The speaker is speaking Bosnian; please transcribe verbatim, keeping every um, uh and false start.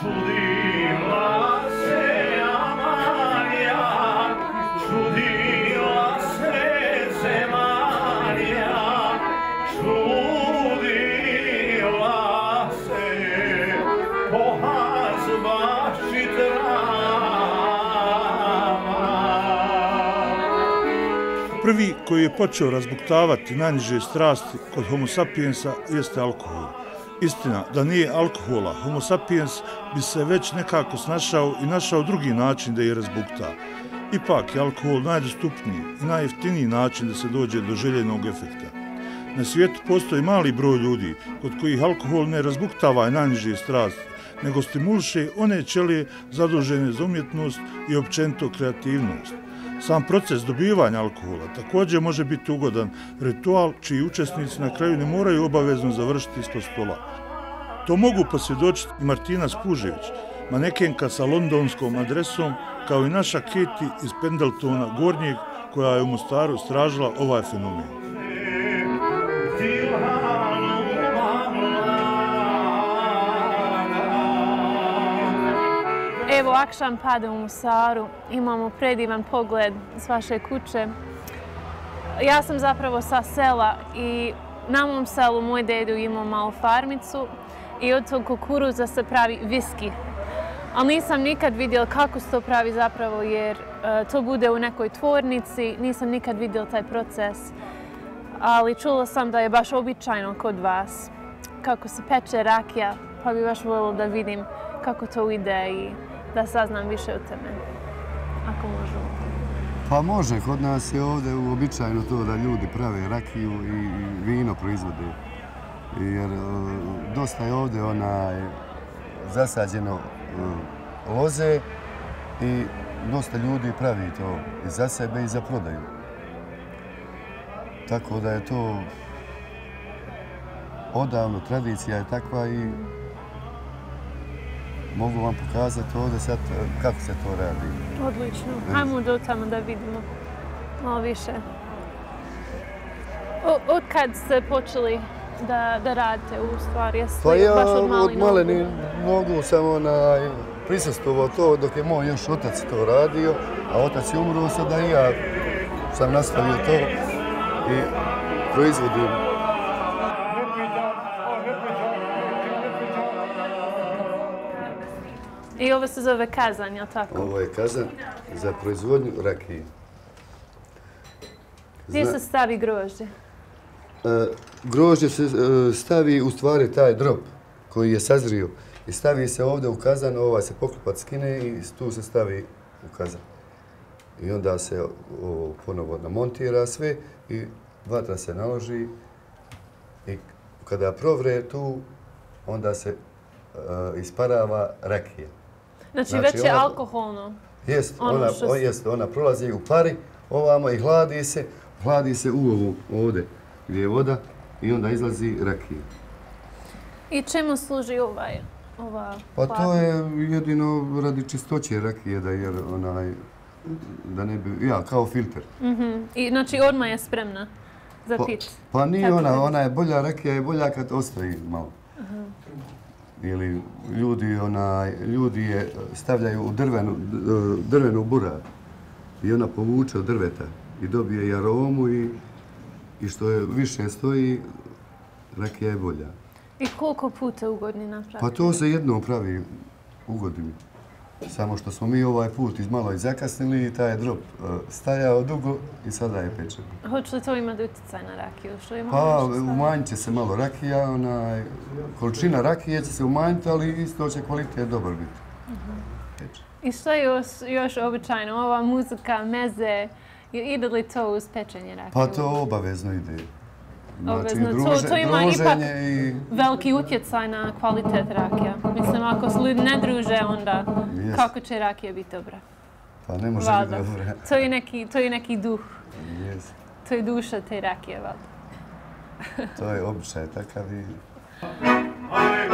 Čudila se Amalija, čudila se zemalja, čudila se pohazbaši trava. Prvi koji je počeo razbuktavati najniže strasti kod homo sapiensa jeste alkohol. Istina, da nije alkohola, homo sapiens bi se već nekako snašao i našao drugi način da je razbukta. Ipak je alkohol najdostupniji i najjeftiniji način da se dođe do željenog efekta. Na svijetu postoji mali broj ljudi kod kojih alkohol ne razbuktava najniže strasti, nego stimuliše one ćelije zadužene za umjetnost i općenito kreativnost. Sam proces dobivanja alkohola također može biti ugodan ritual čiji učesnici na kraju ne moraju obavezno završiti ispod stola. To mogu posvjedočiti i Martina Spužević, manekenka sa londonskom adresom, kao i naša Katie iz Pendletona Gornjeg, koja je u Mostaru istražila ovaj fenomen. Evo, akšam pada u Mostaru, imamo predivan pogled s vaše kuće. Ja sam zapravo sa sela i na mom selu moj dedo imao malu farmicu i od tog kukuruza se pravi viski. Ali nisam nikad vidjela kako se to pravi zapravo jer uh, to bude u nekoj tvornici, nisam nikad vidjela taj proces. Ali čula sam da je baš običajno kod vas kako se peče rakija, pa bi baš voljela da vidim kako to ide i da saznam više o teme, ako možu. Pa može, kod nas je ovdje uobičajeno to da ljudi prave rakiju i vino proizvode. Jer dosta je ovdje onaj zasađeno loze i dosta ljudi pravi to i za sebe i za prodaju. Tako da je to odavno, tradicija je takva i mogu vam pokazati ovdje sad kako se to radi. Odlično. Ajmo do tamo da vidimo malo više. Od kad ste počeli da, da radite u stvari? Jeste pa ja baš od mali od maleni nogu sam onaj prisustvovao to dok je moj još otac to radio, a otac je umro sada i ja sam nastavio to i proizvodim. I ovo se zove kazan, je li tako? Ovo je kazan za proizvodnju rakije. Gdje se stavi grožđe? E, grožđe se e, stavi u stvari taj drop koji je sazrio i stavi se ovdje u kazan, ovaj se poklopac skine i tu se stavi u kazan. I onda se o, ponovo namontira sve i vatra se naloži i kada provre tu, onda se e, isparava rakija. Znači, znači već je ona, alkoholno? Jest, ono ona, što... jest, ona prolazi u pari ovamo i hladi se, hladi se u ovu ovdje gdje je voda i onda izlazi rakija. I čemu služi ovaj, ova Pa hladna? to je jedino radi čistoće rakije, da, jer onaj, da ne bi, ja, kao filter. Mm-hmm. I znači odmah je spremna za pa, pit? Pa nije ona, ona je bolja, rakija je bolja kad ostaje malo. Uh-huh. Ili ljudi, onaj, ljudi je stavljaju u drvenu, drvenu burar i ona povuče od drveta i dobije i aromu i, i što je više stoji, rakija je bolja. I koliko puta u godini napravite? Pa to se jednom pravi u godini. Samo što smo mi ovaj put iz malo i zakasnili i taj drop stajao dugo i sada je pečen. Hoće li to imati utjecaj na rakiju? Što ima pa umanjit će se malo rakija, onaj, količina rakije će se umanjiti, ali isto će kvalitet dobar biti. Uh-huh. I što je još, još običajno? Ova muzika, meze, ide li to uz pečenje rakije? Pa to obavezno ide. Znači, Obavezno. druže, to, to ima ipak i... veliki utjecaj na kvalitet rakija. Mislim, ako se ljudi ne druže, onda yes. kako će rakija biti dobra? Pa ne može Valda. biti dobra. To je neki, to je neki duh. Yes. To je duša te rakije, valjda. To je običaj takav i...